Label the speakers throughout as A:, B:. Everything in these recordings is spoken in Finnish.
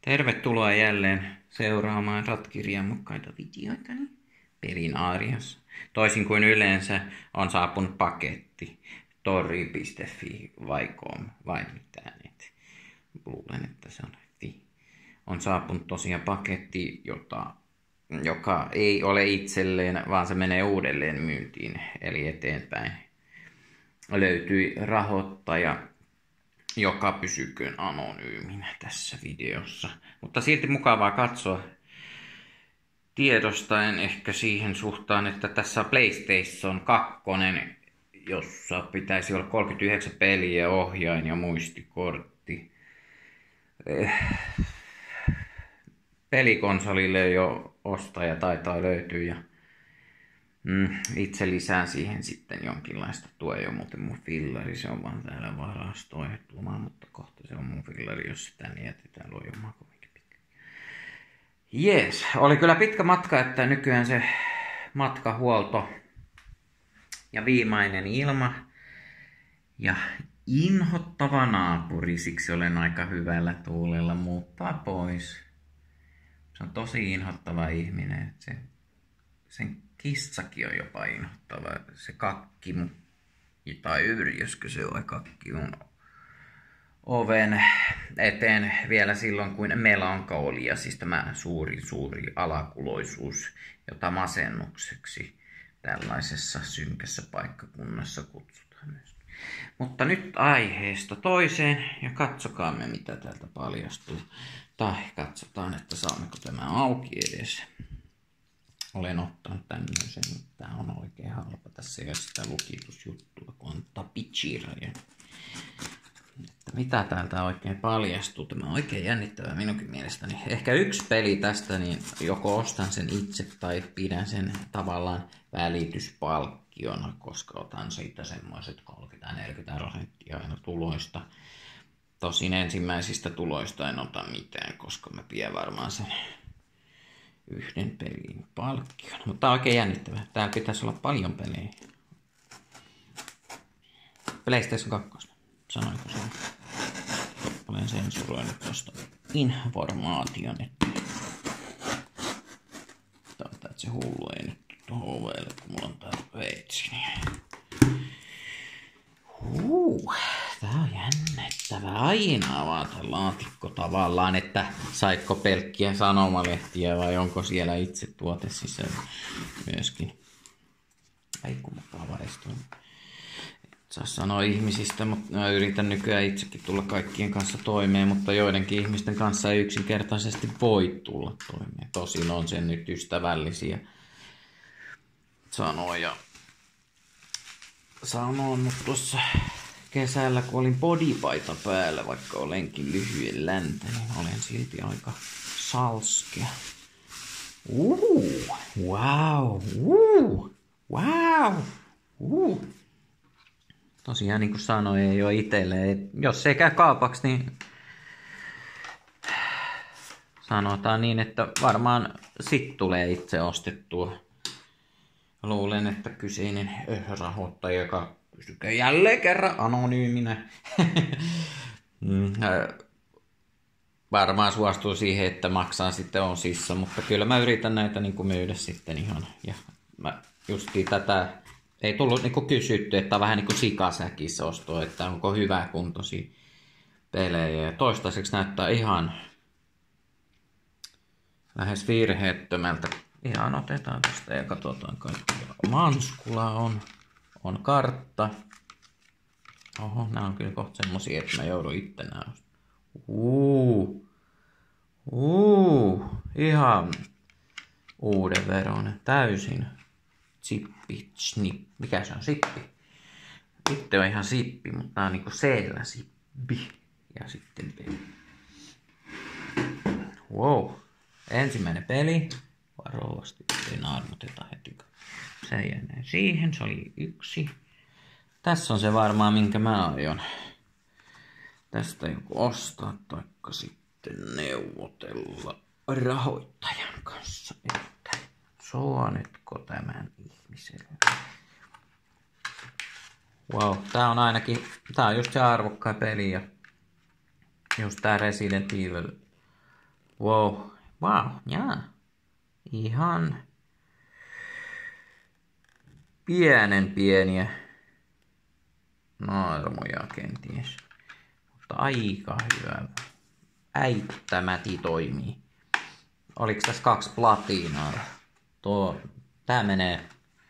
A: Tervetuloa jälleen seuraamaan ratkirjamukkaita videoitani Pelinaariassa. Toisin kuin yleensä on saapunut paketti tori.fi vai com vai mitään. Luulen, että se on fi. On saapunut tosiaan paketti, joka ei ole itselleen, vaan se menee uudelleen myyntiin, eli eteenpäin. Löytyi rahoittaja, joka pysyköön anonyyminä tässä videossa. Mutta silti mukavaa katsoa tiedostaen ehkä siihen suhtaan, että tässä on PlayStation 2, jossa pitäisi olla 39 peliä, ohjain ja muistikortti. Pelikonsolille jo ostaja taitaa löytyä ja itse lisään siihen sitten jonkinlaista. Tuo ei ole muuten mun fillari, se on vaan täällä varastoituma, mutta kohta se on mun fillari, jos sitä mietitään, luo jumaa kovinkin pitkä. Jees, oli kyllä pitkä matka, että nykyään se matkahuolto ja viimeinen ilma ja inhottava naapuri, siksi olen aika hyvällä tuulella muuttaa pois. Se on tosi inhottava ihminen, että sen kissakin on jopa inhottava. Se kakki tai yrjöskö se on kakki mun oven eteen vielä silloin, kun melankolia, siis tämä suuri alakuloisuus, jota masennukseksi tällaisessa synkässä paikkakunnassa kutsutaan myös. Mutta nyt aiheesta toiseen ja katsokaamme mitä täältä paljastuu. Tai katsotaan, että saammeko tämä auki edes. Olen ottanut tämmöisen, tää on oikein halpa. Tässä ei ole sitä lukitusjuttua, kun on Tapichiraja. Mitä täältä oikein paljastuu? Tämä on oikein jännittävää minunkin mielestäni. Ehkä yksi peli tästä, niin joko ostan sen itse tai pidän sen tavallaan välityspalkkiona, koska otan siitä semmoiset 30-40% aina tuloista. Tosin ensimmäisistä tuloista en ota mitään, koska mä pidän varmaan sen yhden pelin palkkion. Mutta on oikein jännittävää. Täällä pitäisi olla paljon pelejä. PlayStation 2. Sanoinko se? Olen sensuroinut tuosta informaation, että se hullu ei nyt tuohon ovelle, kun mulla on täällä veitsi. Tää on jännittävää. Aina avata laatikko tavallaan, että saitko pelkkiä sanomalehtiä vai onko siellä itse tuote sisällä myöskin. Ei kun mukavaistuin. Saa sanoa ihmisistä, mutta mä yritän nykyään itsekin tulla kaikkien kanssa toimeen, mutta joidenkin ihmisten kanssa ei yksinkertaisesti voi tulla toimeen. Tosin on sen nyt ystävällisiä sanoja. Sanoin tuossa kesällä, kun olin bodypaita päällä, vaikka olenkin lyhyen läntä, niin olen silti aika salskea. Wow. Tosiaan niin kuin sanoin, ei ole itselle. Jos ei käy kaupaksi, niin sanotaan niin, että varmaan sit tulee itse ostettua. Luulen, että kyseinen rahoittaja, joka pysykää jälleen kerran anonyyminä, varmaan suostuu siihen, että maksaa sitten osissa, mutta kyllä mä yritän näitä niin kuin myydä sitten ihan. Ja mä justiin tätä ei tullut niin kuin kysytty, että on vähän niin kuin sikasäkissä ostoa, että onko hyvä kuntoisia pelejä. Ja toistaiseksi näyttää ihan lähes virheettömältä. Ihan otetaan tästä ja katsotaan kaikki. Manskula on kartta. Oho, nämä on kyllä kohta semmosia, että mä joudun itse näystä. Ihan uuden veroinen. Täysin mikä se on? Sippi. Itse on ihan sippi, mutta tää on niinku C-llä sippi. Ja sitten peli. Wow. Ensimmäinen peli. Varovasti, ei naarmuteta heti. Se jää siihen, se oli 1. Tässä on se varmaan, minkä mä aion tästä joku ostaa, taikka sitten neuvotella rahoittajan kanssa, että suonetko tämän ihmiselle. Wow, tää on just se arvokkain peli ja just tää Resident Evil Wow. Wow, jaa. Ihan pieniä naarmuja kenties. Mutta aika hyvä. Äittämäti toimii. Oliks tässä 2 platinaa? Tää menee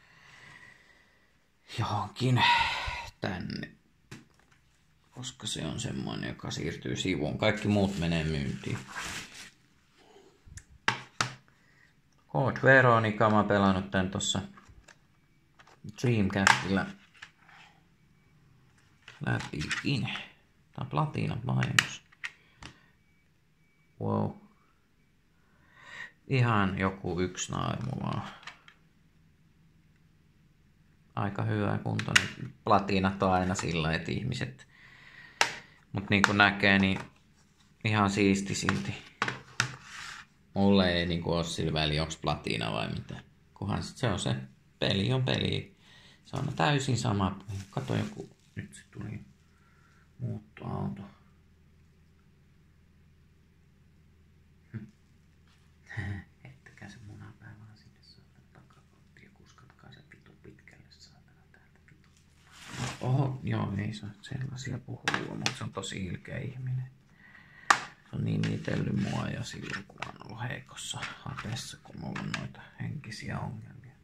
A: johonkin tänne. Koska se on semmoinen, joka siirtyy sivuun. Kaikki muut menee myyntiin. Code Veronica, mä oon pelannut tän tossa Dreamcastilla läpikin. Tää on platina mainos. Wow. Ihan joku 1 naarmu vaan. Aika hyvä kuntoinen. Platinat on aina sillä, että ihmiset. Mut niin kuin näkee, niin ihan siisti silti. Mulle ei niinku oo sillä väliä, onks platina vai mitä. Kunhan se on se. Peli on peli. Se on täysin sama. Kato joku. Nyt se tuli muuttoauto. Ettäkää se munapäivää sinne saatana takakonttiin ja kuskatkaa se vitu pitkälle saatana täältä vitu. Oho, joo ei saa sellaisia puhua, mutta se on tosi ilkeä ihminen. Se on nimitellyt mua ja silloin kun on ollut heikossa hapessa, kun mulla on noita henkisiä ongelmia.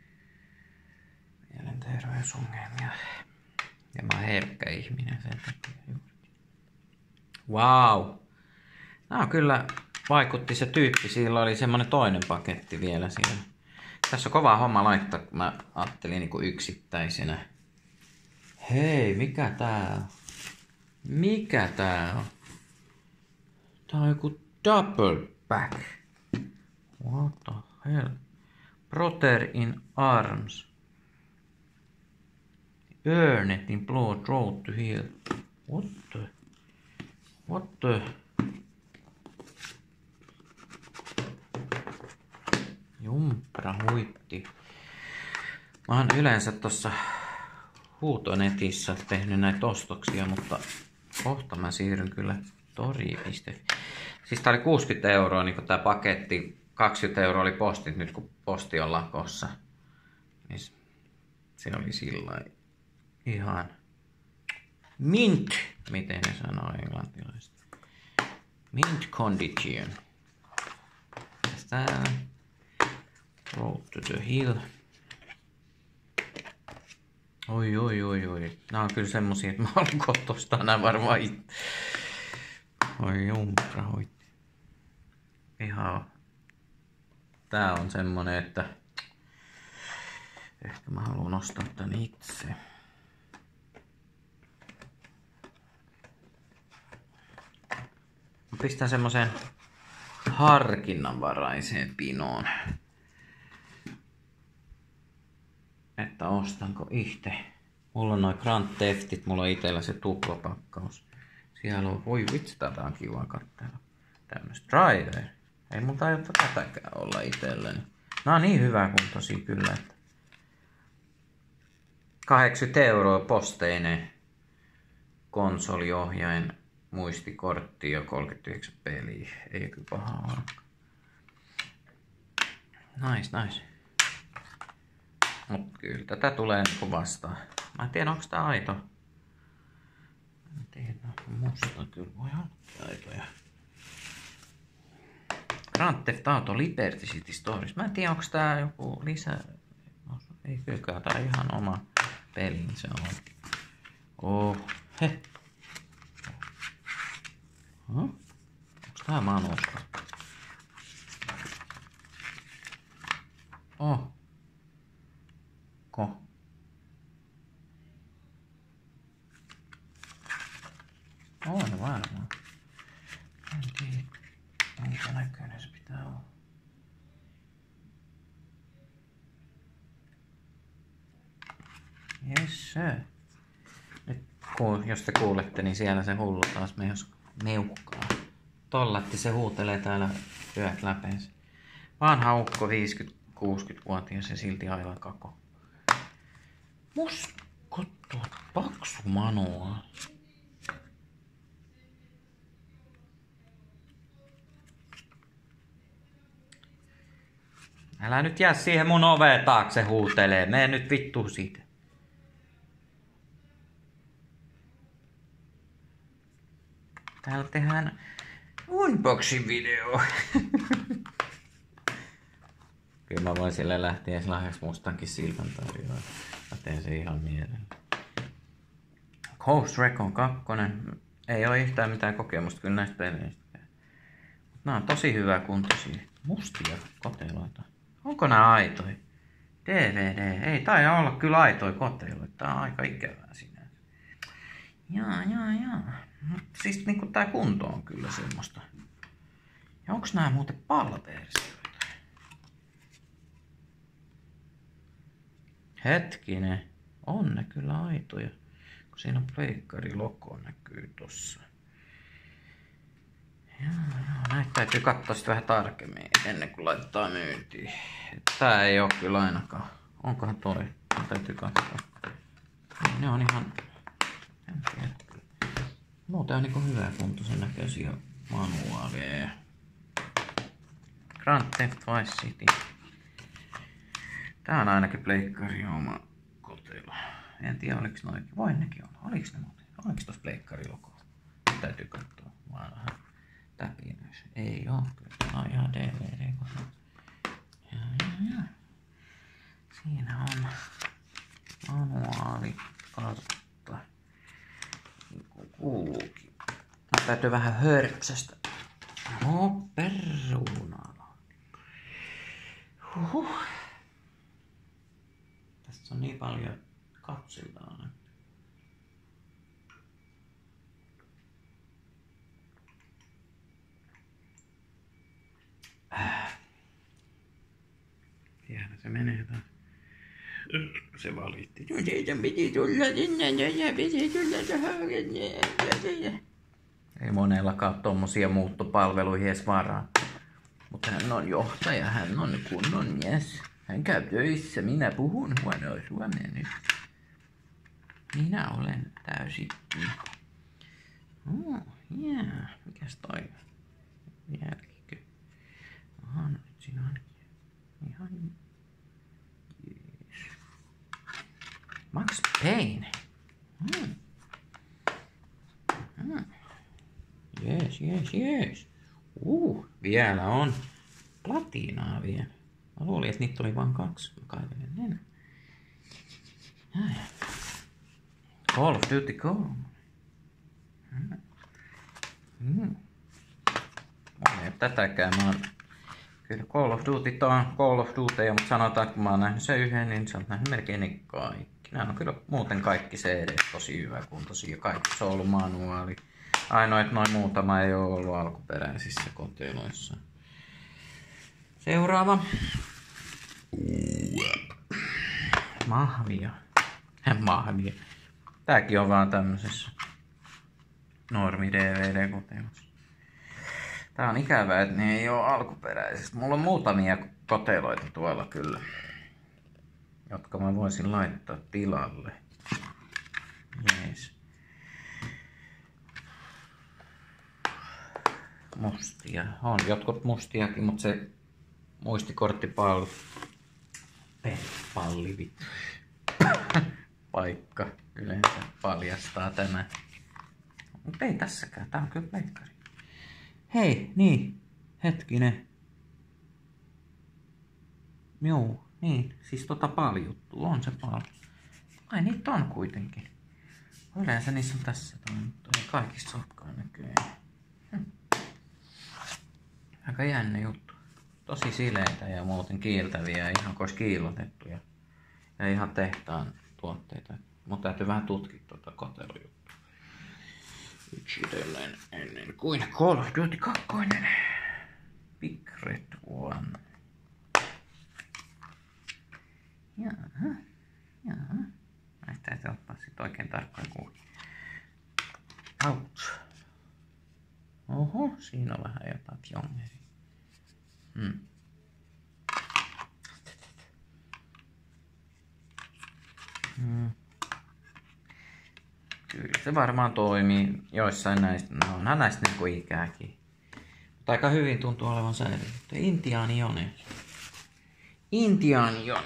A: Mielenterveysongelmia. Ja mä oon herkkä ihminen sen takia juuri. Wow! No kyllä vaikutti se tyyppi, sillä oli semmonen toinen paketti vielä siellä. Tässä on kova homma laittaa, kun mä ajattelin niinku yksittäisenä. Hei, mikä tää on? Mikä tää on? Tää on joku double back. What the hell? Brother in arms. Earned in blood, road to heal. What the? Jumpra huitti. Mä oon yleensä tossa huutonetissä tehnyt näitä ostoksia, mutta kohta mä siirryn kyllä tori.fi. Siis tää oli 60 € niin tää paketti. 20 € oli postit nyt kun posti on lakossa. Niin se oli sillä ihan mint, miten ne sanoo englantilaisesti. Mint condition. Tää road to the hill. Oi. Nää on kyllä semmosia, että mä haluan kotostaa nää varmaan itse. Oi jumpra hoitti. Ihan. Tää on semmonen, että ehkä mä haluan ostaa tän itse. Mä pistän semmosen harkinnanvaraiseen pinoon. Että ostanko itse. Mulla on noin Grand Theftit, mulla on itellä se tuplapakkaus. Siellä on, voi vitsi, tätä on kiva katsella. Tämmöstä Driver. Ei mulla taida tätäkään olla itselläni. Nää on niin hyvää kuntoisia kyllä, että 80 € posteinen konsoliohjain, muistikortti ja 39 peliä. Ei kyllä pahaa ole. Nice. Mut kyllä tätä tulee niinku vastaan. Mä en tiedä onks tää aito. En tiedä, musta kyllä voi olla aitoja. Grand Theft Auto Liberty City Stories. Mä en tiedä onks tää joku lisä. No, ei kyllä tää ihan oma peli se on. He. Onks tää manusta? On varmaan. En tiedä, minkä näköinen se pitää olla. Yes sir. Nyt jos te kuulette, niin siellä se hullu taas meuhkaa. Tollatti se huutelee täällä yöt läpeensä. Vanha ukko 50-60-vuotias ja silti aivan kako. Musko paksu manuaali. Älä nyt jää siihen mun oveen taakse huutelee. Mene nyt vittu siitä. Täällä tehdään unboxing video. Kyllä mä voin sille lähteä lahjaksi mustankin silmän tarjoa. Mä teen se ihan mielellä. Ghost Recon 2. Ei oo yhtään mitään kokemusta kyllä näistä peleistä. Nää on tosi hyvä kuntoisia. Mustia koteloita. Onko nää aitoja? DVD. Ei taida olla kyllä aitoja koteloita. Tää on aika ikävää sinänsä. Jaa. Siis niinku tää kunto on kyllä semmoista. Ja onks nää muuten PAL-versioita? Hetkinen. On ne kyllä aitoja. Kun siinä on pleikkari-logo näkyy tossa. Joo. Näitä täytyy katsoa sitten vähän tarkemmin ennen kuin laittaa myyntiin. Tää ei oo kyllä ainakaan. Onkohan toi? Täytyy katsoa. Ne on ihan... En tiedä kyllä. Muuten on niinku hyvä kuntoisen näköisiä manuaaleja. Grand Theft Vice City. Tää on ainakin pleikkari oma kotelo. En tiedä oliks noin. Voi nekin olla. Oliks ne muuten? Oliks tossa pleikkarilogo? Täytyy katsoa. Vaan vähän täpinöis. Ei oo. Kyllä tää on ihan DVD-kotelo. Ja. Siinä on manuaali kartta. Niin kuin kuuluukin. Täytyy vähän hörpsästä. No, perunaa. Tässä on niin paljon katsiltaan. Tiedä, se menee taas. Se valitti. Siitä piti tulla sinne ja piti tulla tähän. Ei monellakaan tommosia muuttopalveluihin edes varaa. Mutta hän on johtaja, hän on kunnon mies. Hän käy töissä, minä puhun huonoa suomea nyt. Minä olen täysin. Mikäs toi? Jälkikö? Aha, nyt siinä on ihan... Jees. Max Payne. Jees. Vielä on platinaa vielä. Mä luulin, että niitä oli vain 2. Mä kaivelen enää. Call of Duty Go. Ei tätäkään. Mä oon... Kyllä Call of Duty on Call of Duty, mutta sanotaan, että kun mä oon nähnyt sen yhden, niin sä oot nähnyt melkein kaikki. Nämä on kyllä muuten kaikki CD tosi hyvä kuntoisia. Kaikki se on ollut manuaali. Ainoa, että noin muutama ei ole ollut alkuperäisissä koteloissa. Seuraava. Mahvia. Tääkin on vaan tämmöisessä normi DVD-kotelossa. Tää on ikävää, että ne ei ole alkuperäisistä. Mulla on muutamia koteloita tuolla kyllä, jotka mä voisin laittaa tilalle. Jees. Mustia. On jotkut mustiakin, mutta se muistikorttipalli. Palli paikka yleensä paljastaa tämä. Mutta ei tässäkään. Tää on kyllä pleikkari. Hei, niin. Hetkinen. Joo, niin. Siis paljuttuu. On se paljon. Ai niitä on kuitenkin. Yleensä niissä on tässä. Mutta ei kaikissa olekaan näköjään. Aika jännä juttu. Tosi sileitä ja muuten kiiltäviä, ihan kuin olisi kiillotettuja. Ja ihan tehtaan tuotteita. Mutta täytyy vähän tutkia tuota kotelojuttua. Yksitellen ennen kuin Call of Duty 2. Big Red One. Jaha. Näistä täytyy ottaa sit oikein tarkkaan kuulla. Ouch. Oho, siinä on vähän jotain pjongeria. Kyllä se varmaan toimii joissain näistä. No onhan näistä niinku ikääkin. Mutta aika hyvin tuntuu olevan säilytetty. Intiaani Jones. Intian Joni.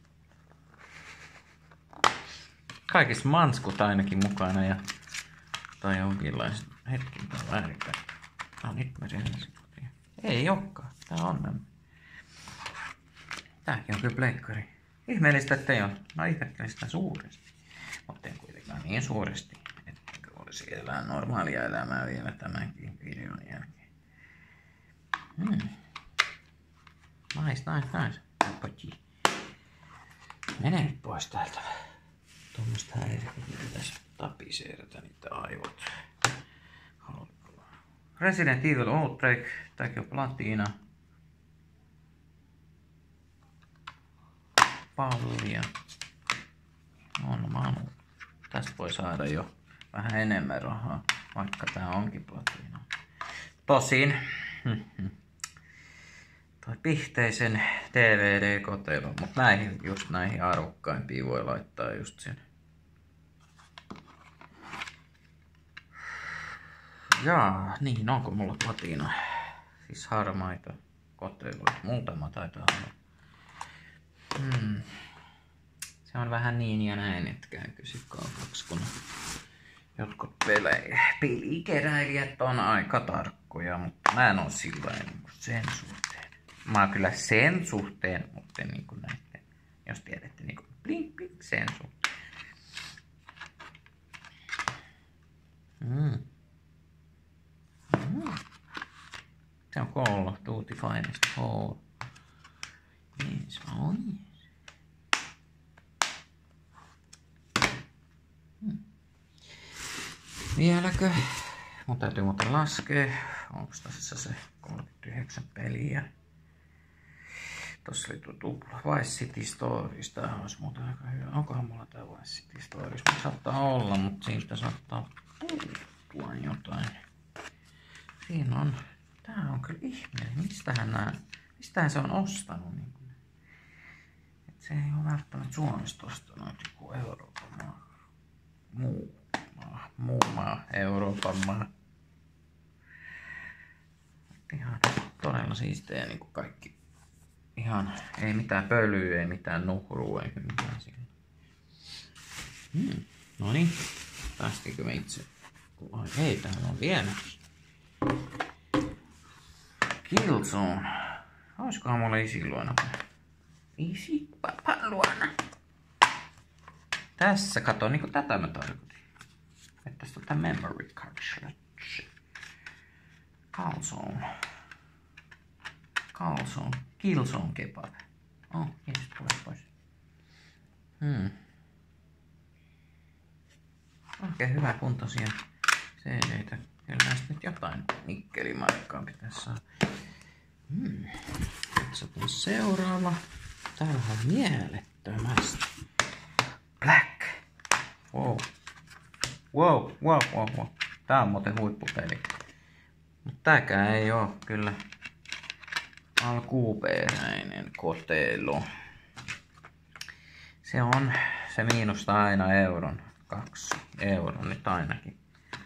A: Kaikissa manskut ainakin mukana ja tai jonkinlaiset hetkin tää väärikkä. No nyt mä sen kotiin. Ei olekaan. Tää on. Tääkin on kyllä pleikkari. Ihmeellistä, ettei ole. No ihmettelen sitä suuresti. Mutta en kuitenkaan niin suuresti, että olisi elää normaalia elämää vielä tämänkin videon jälkeen. Nice. Mene nyt pois täältä. Tuommoista häiriötä pitäisi tapiseerata niitä aivot. Resident Evil Outbreak. Tääkin on platina. Pallia. On manu. Tästä voi saada jo vähän enemmän rahaa, vaikka tää onkin platina. Tosin toi pihteisen DVD-kotelon, mutta näihin arvokkaimpiin voi laittaa just sen. Jaa, niin onko mulla platina? Siis harmaita koteloita. Muutama taitaa olla. Se on vähän niin ja näin, että käykö sit kaupaksi, kun jotkut pelikeräilijät on aika tarkkoja, mutta mä en oo sillä niin sen suhteen. Mä oon kyllä sen suhteen, mutta niin kuin näette, jos tiedätte niin kuin blink blink sen suhteen. Se on Call of Duty Finest Hall. Yes, oh yes. Vieläkö? Mun täytyy muuten laskea. Onko tässä se 39 peliä? Tossa oli tupla Vice City Stories. Tää olisi muuten aika hyvä. Onkohan mulla tää Vice City Stories? Saattaa olla, mutta siitä saattaa puuttua jotain. Siinä on. Tää on kyllä ihmeellinen. Mistähän se on ostanut? Niin kuin. Et se ei ole välttämättä Suomesta ostanut joku Euroopan maa. Muu maa, Euroopan maa. Ihan todella siistejä niin kuin kaikki. Ihan ei mitään pölyä, ei mitään nuhrua eikä mitään siinä. No niin, päästikö me itse? Ai ei, täällä on vielä. Killzone. Olisikohan mulla isiluona? Isiluona. Tässä kato, niinku tätä mä tarkoitin. Että tästä on tää memory card. Killzone kebab. Oh, jes, pois. Oikein hyvä kuntoisia CD-tä. Kyllä näistä nyt jotain nikkelimarkkaa pitäisi saada. Katsotaan seuraava. Täällä on mielettömästi. Black. Wow. Tää on muuten huippupeli. Mutta tääkään ei oo kyllä alkuperäinen kotelo. Se on se miinusta aina euron. 2 euroa nyt ainakin.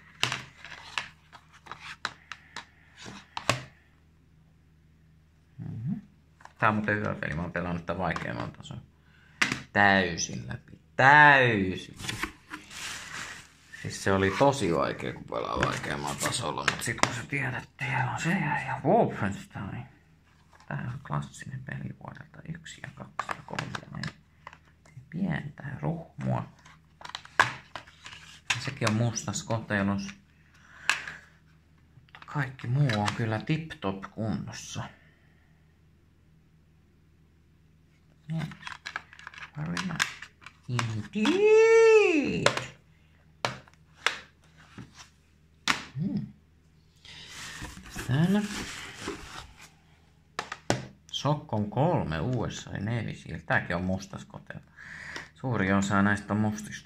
A: Tää on muuten hyvä peli. Mä oon pelannut tää vaikeamman tason. Täysin läpi. Täysin. Siis se oli tosi vaikea, kun pelaa vaikeammalla tasolla, mutta sit kun sä tiedät, että siellä on se ja Wolfenstein. Tää on klassinen peli vuodelta 1 ja 2 ja 3 ja 4. Pientä ruhmua. Sekin on mustas kotelus. Mutta kaikki muu on kyllä tip-top kunnossa. Yes. Very nice. Indeed. Täällä. Sokkon 3 USA ja Navy Seal. Tääkin on mustas kotelo. Suuri osa näistä on mustista.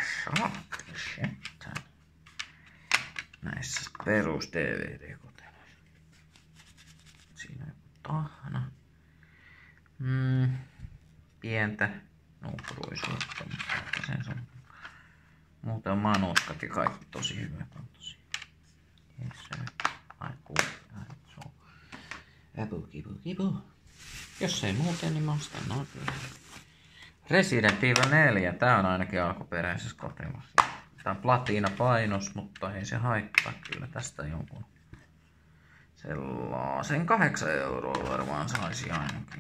A: Näissä perus DVD-koteloissa. Siinä on joku tahna. Pientä nuhruisuutta, mutta sen on. Muuten on manuskat ja kaikki tosi hyvä kuntoisia. Yes sir. Ai cool. Kipu. Jos ei muuten, niin mä ostan noin kyllä. Resident Evil 4, tää on ainakin alkuperäisessä kotelossa. Tää on platiinapainos, mutta ei se haittaa kyllä tästä jonkun. Sellaisen 8 € varmaan saisi ainakin.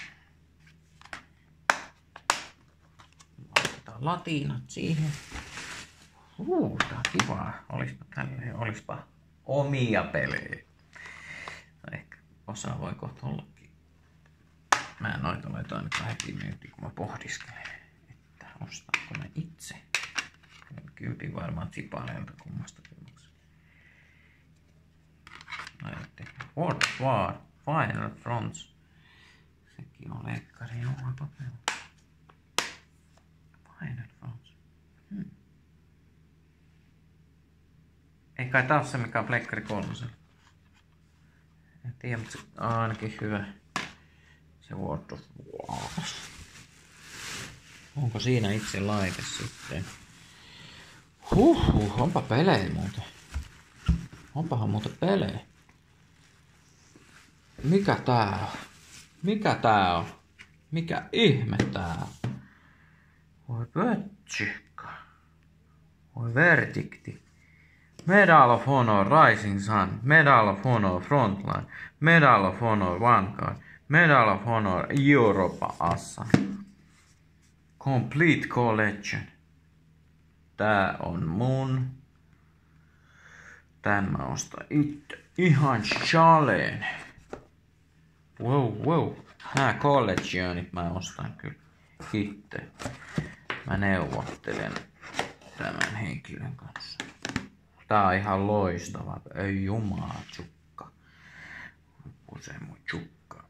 A: Laitetaan latiinat siihen. Tää on kivaa. Olispa omia pelejä. Ehkä osa voi kohta ollakin. Mä en noita laita ainakaan heti myyntiin, kun mä pohdiskelen, että ostaanko mä itse. Kyyti varmaan Zipaleelta kummastakin maksaa. World of War, Final Fronts. Sekin on leikkari oma paperi. Final Fronts. Ei kai tää ole se, mikä on Pleikkari 3. En tiedä, mutta se on ainakin hyvä. Se World of War. Onko siinä itse laite sitten? Onpa pelejä muuten. Onpahan muuten pelejä. Mikä tää on? Mikä tää on? Mikä ihme tää on? Voi pötsikka. Voi verdikti. Medal of Honor Rising Sun. Medal of Honor Frontline. Medal of Honor Vanguard. Medal of Honor Europa Assa. Complete Collection. Tää on mun. Tän mä ostan itse. Ihan chaleen. Wow. Nää collegionit mä ostan kyllä itse. Mä neuvottelen tämän henkilön kanssa. Tää on ihan loistava. Ei jumala tsukka. Se mun tsukka.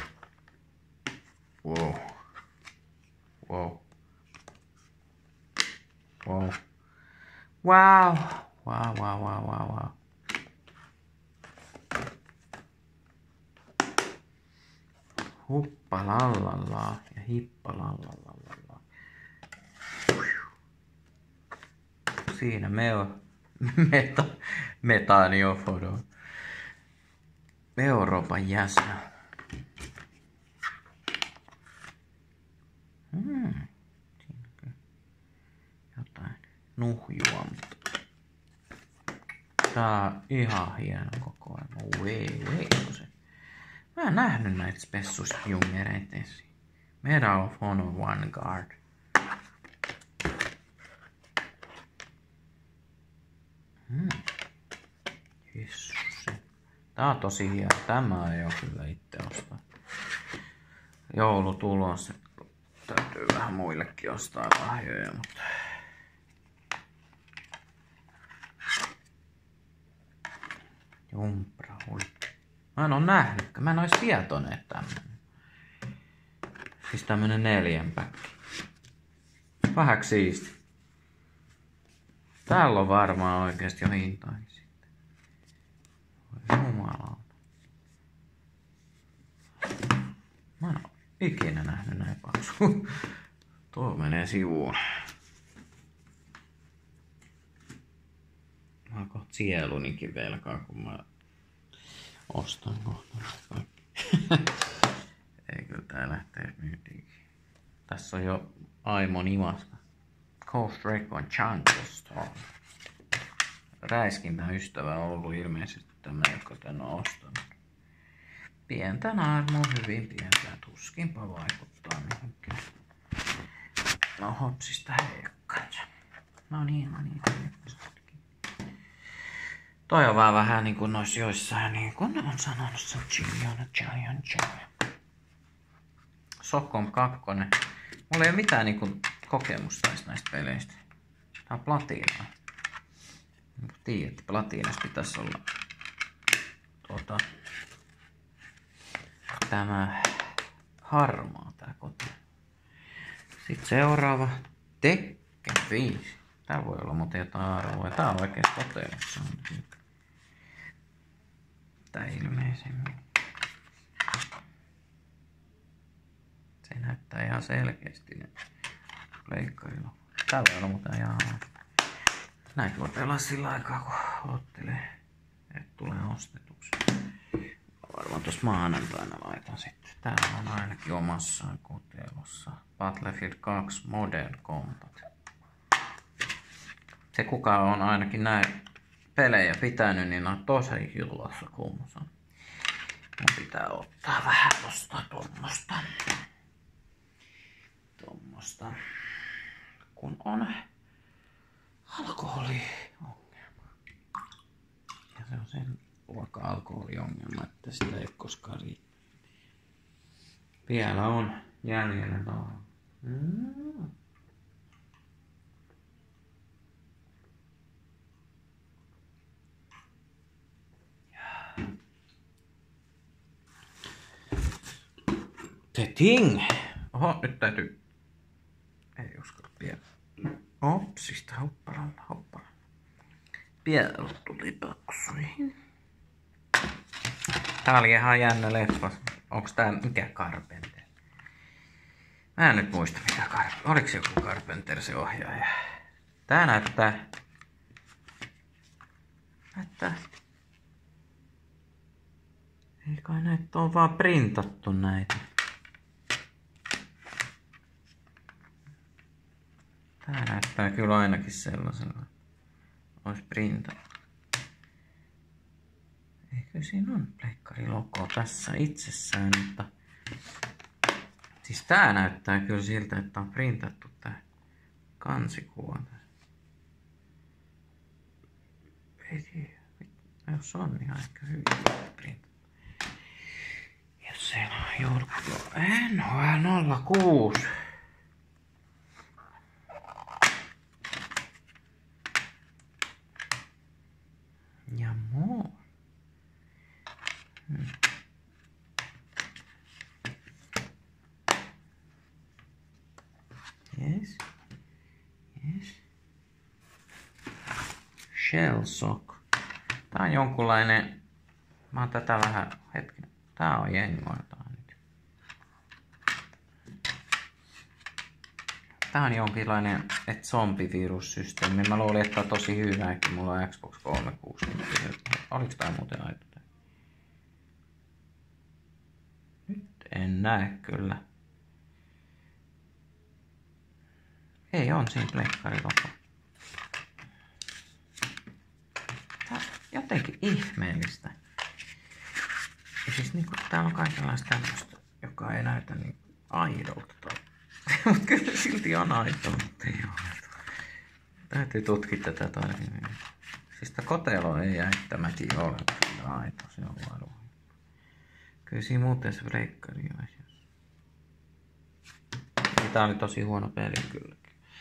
A: Wow. Huppalallalla ja hippalallalla. Siinä metaaniofodon. Euroopan jäsen. Jotain nuhjua, mutta tää on ihan hieno kokoelma. Se. Mä en nähnyt näitä spessusjungereita esiin. Medal of Honor Vanguard. Jessus. Tää on tosi hieno. Tämä ei oo kyllä itse ostaa. Joulu tulossa. Täytyy vähän muillekin ostaa lahjoja, mutta... Jumpra, hui. Mä en oo nähnyt, mä en ois tietoinen, että tämmönen. Siis tämmönen 4 päkki. Vähäks siisti. Täällä on varmaan oikeesti jo hintainen sitten. Jumalauta. Mä en oo ikinä nähnyt näin paksu. Tuo menee sivuun. Mä oon kohta sielunikin velkaa, kun mä ostan kohta kaikki. Ei kyllä tää lähtee myyntiinkin. Tässä on jo Aimon Imaska. Ghost Recon Jungle Storm. Räiskintän ystävä on ollut ilmeisesti tämmönen, joka tän on ostanut. Pientä naarmua, hyvin pientä. Tuskinpa vaikuttaa mihinkään. No hopsista heikkansa. No niin. Toi on vaan vähän niin kuin noissa joissain, niin kuin on sanonut sen Giant. Socom 2. Mulla ei ole mitään niin kuin kokemusta näistä peleistä. Tää on platiinaa. Niin kuin tiedät, platiinassa pitäisi olla tämä harmaa tää koti. Sitten seuraava. Tekken 5. Tää voi olla muuten jotain arvoa. Tää on oikeesti kotelossa. Tää ilmeisemmin. Se näyttää ihan selkeästi ne leikkarilla. Tää voi olla muuten ihan... Näitä voi pelaa sillä aikaa kun odottelee, että tulee ostetuksi. Varmaan tuossa maanantaina laitan sitten. Täällä on ainakin omassa kotelossa. Battlefield 2 Modern Combat. Se kuka on ainakin näin pelejä pitänyt, niin on tosi hillossa kunnossa. Mun pitää ottaa vähän tosta tuommoista. Kun on alkoholiongelma. Ja se on sen luokka alkoholiongelma, että sitä ei koskaan riittää. Vielä on jäljellä The Thing! Oho, nyt täytyy... Ei uskalla vielä. Opsista, hoppala. Vielä tuli paksuihin. Tää oli ihan jännä leffa. Onks tää mikä Carpenter? Mä en nyt muista mikä Carpenter. Oliko se joku Carpenter se ohjaaja? Tää näyttää... Ei kai näitä on vaan printattu näitä. Tää näyttää kyllä ainakin sellaisella. Ois printattu. Eikö siinä on pleikkarilogo tässä itsessään, mutta... Siis tää näyttää kyllä siltä, että on printattu tää kansikuva. Ei tiedä. Jos on, niin aika hyvin printattu. Jos siellä on julkaisu NHL 06. Ja muu. Yes. Shell Shock. Tää on jonkunlainen... Mä oon tätä vähän... Hetken. Tää on jengoiltaan nyt. Tää on jonkinlainen zombivirussysteemi. Mä luulin, että on tosi hyvääkin. Mulla on Xbox 360. Oliks tää muuten aito? Nyt en näe kyllä. Ei, on siinä pleikkarilogo. Tää on jotenkin ihmeellistä. Ja siis niinku täällä on kaikenlaista tämmöstä, joka ei näytä niin aidolta. Mut kyllä silti on aito, mutta ei oo aito. Täytyy tutkia tätä tarkemmin. Siis tää kotelo ei äittämäkin ole kyllä aito, se on vaan ruohi. Kyllä siinä muuten se pleikkari olisi. Tää oli tosi huono peli kyllä.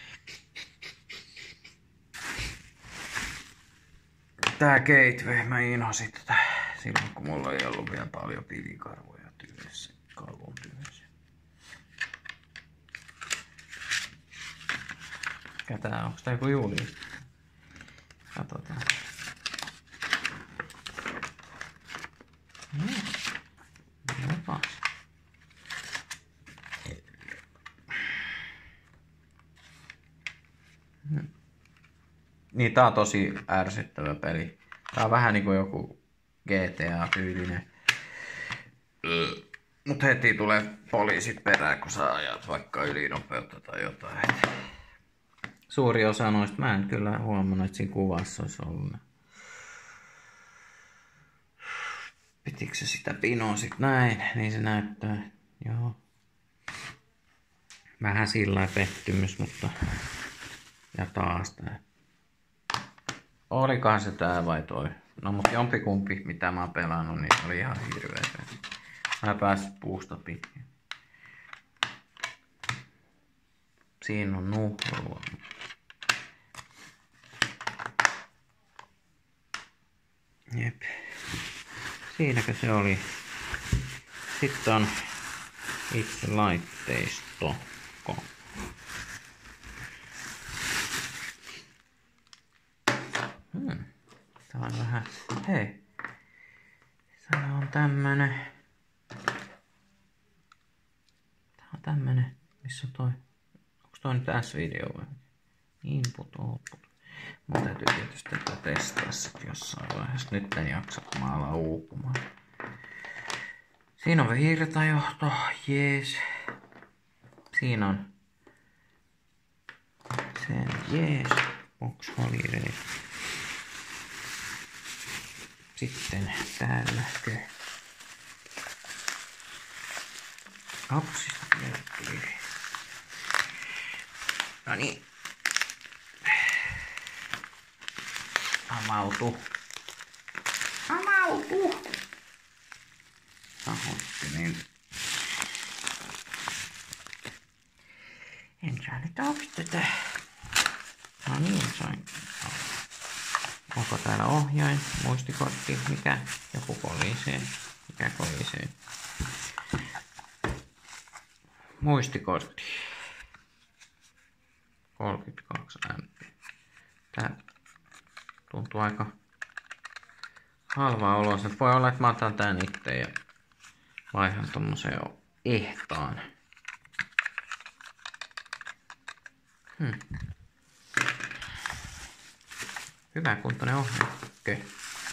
A: Tää Gateway, mä inhosin tätä silloin kun mulla ei ollut vielä paljon pilikarvoja tyhjessä, kalvon tyhjessä. Mikä tää on? Onks tää joku juhli? Katsotaan. Jopa. Niin tää on tosi ärsyttävä peli. Tää on vähän niinku joku GTA-tyylinen. Mut heti tulee poliisit perään, kun sä ajat vaikka ylinopeutta tai jotain. Suuri osa noista mä en kyllä huomannut, että siinä kuvassa olisi ollut. Pitikö se sitä pinoa sit näin? Niin se näyttää. Joo. Vähän sillä pettymys, mutta... Ja taas tää. Olikohan se tää vai toi? No mut jompikumpi mitä mä oon pelannut, niin oli ihan hirveetä. Mä en päässyt puusta pitkin. Siinä on nuhrua. Jep. Siinäkö se oli? Sitten on itse laitteisto. Tää on vähän... Hei. Tää on tämmönen... Tää on tämmönen... Missä on toi... Onks toi nyt S-video vai? Input, output. Mun täytyy tietysti tätä testaa sit jossain vaiheessa. Nyt en jaksa, kun mä alan uupumaan. Siinä on virtajohto, jees. Siinä on sen, jees. Box holiday. Sitten täälläkö. Apsista löytyy. No niin. Avautu. Avautu. Sahoittelen. En saa nyt auki tätä. No niin, sain. Onko täällä ohjain, muistikortti, mikä? Joku kolisee. Mikä kolisee? Muistikortti. 32 MP. Tää tuntuu aika halvaa oloa. Voi olla, että mä otan tän itse ja vaihan tommoseen ehtaan. Hyvä kuntoinen ohjaaja. Okei.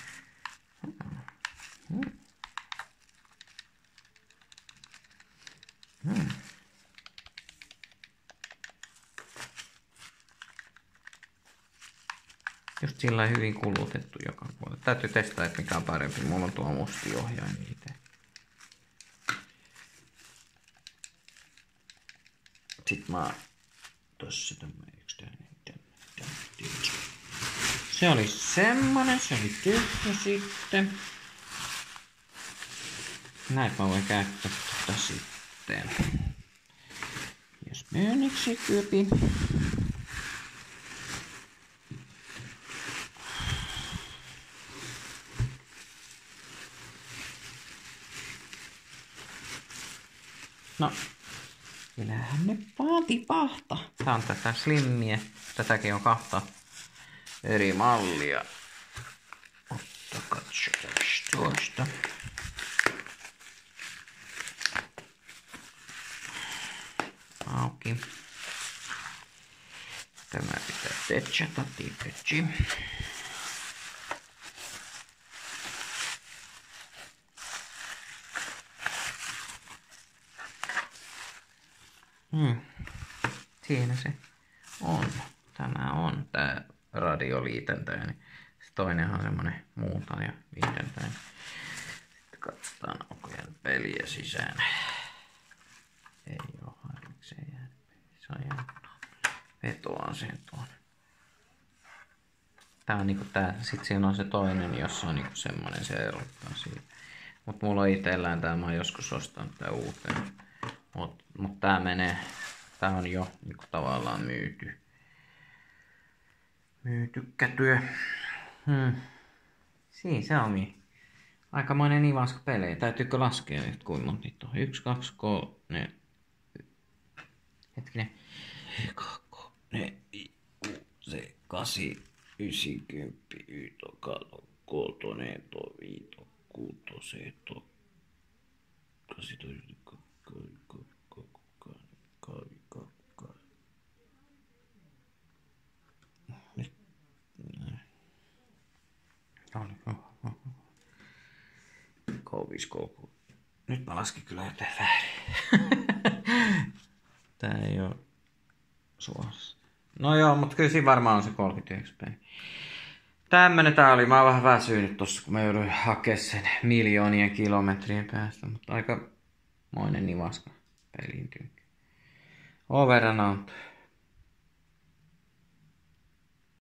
A: Just sillä hyvin kulutettu joka puolella. Täytyy testaa, että mikä on parempi. Mulla on tuo musti ohjaaja itse. Sitten mä tossa tämmönen yksittäinen. Se oli semmonen, se oli tyhjä sitten. Näin mä voin käyttää tota sitten. Jos myynniksi kypi. No, kyllähän ne vaati pahta. Tää on tätä slimmiä. Tätäkin on kahta eri mallia. Mutta katsotaan tuosta. Auki. Tämä pitää tetchata, tiipetsi. Siinä se on. Tämä on tää radioliitäntäinen. Se toinen on semmonen muuta ja viidentäinen. Sitten katsotaan, onko jäänyt peliä sisään. Ei oo, harmikseen jäänyt peliä. Se on jäänyt. Vetoan sen tuon. Tää on niinku tää. Sitten siinä on se toinen, jossa on niinku semmonen, se erottaa siitä. Mut mulla on itellään tää, mä oon joskus ostanut tää uuteen. Mut tää menee. Tää on jo niinku tavallaan myyty. Myytykkätyö. Siinä se on niin. Aikamoinen nivaska pelejä. Täytyykö laskea, että kuinka monta niitä on? 1, 2, 3. Hetkinen. 2, 4, 5, 6, 8, 9, 10, 11, 12, 15, 16, 18, Nyt mä laskin kyllä jotain väärin. Tää ei oo suorassa. No joo, mutta kyllä siinä varmaan on se 39 peni. Tämmönen tää oli. Mä oon vähän väsynyt tossa, kun mä jouduin hakemaan sen miljoonien kilometrien päästä. Mutta aika moinen nivaska pelin tynkkä. Over and out.